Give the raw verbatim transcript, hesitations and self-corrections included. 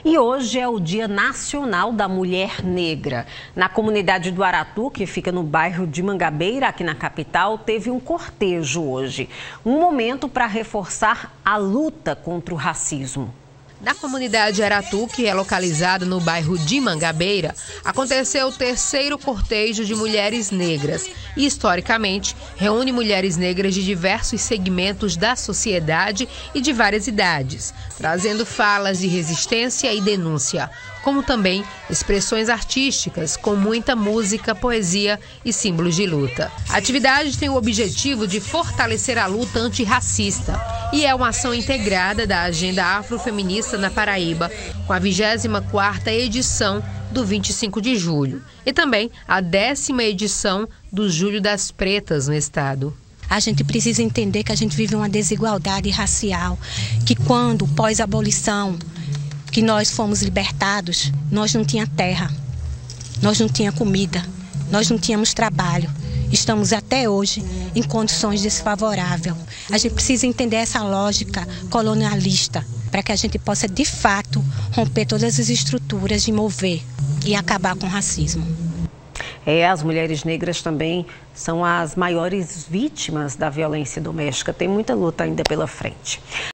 E hoje é o Dia Nacional da Mulher Negra. Na comunidade do Aratu, que fica no bairro de Mangabeira, aqui na capital, teve um cortejo hoje. Um momento para reforçar a luta contra o racismo. Na comunidade Aratu, que é localizada no bairro de Mangabeira, aconteceu o terceiro cortejo de mulheres negras e, historicamente, reúne mulheres negras de diversos segmentos da sociedade e de várias idades, trazendo falas de resistência e denúncia, como também expressões artísticas com muita música, poesia e símbolos de luta. A atividade tem o objetivo de fortalecer a luta antirracista e é uma ação integrada da Agenda Afrofeminista na Paraíba, com a vigésima quarta edição do vinte e cinco de julho e também a décima edição do Julho das Pretas no estado. A gente precisa entender que a gente vive uma desigualdade racial, que quando, pós-abolição, que nós fomos libertados, nós não tínhamos terra, nós não tínhamos comida, nós não tínhamos trabalho. Estamos até hoje em condições desfavoráveis. A gente precisa entender essa lógica colonialista para que a gente possa, de fato, romper todas as estruturas de mover e acabar com o racismo. É, as mulheres negras também são as maiores vítimas da violência doméstica. Tem muita luta ainda pela frente.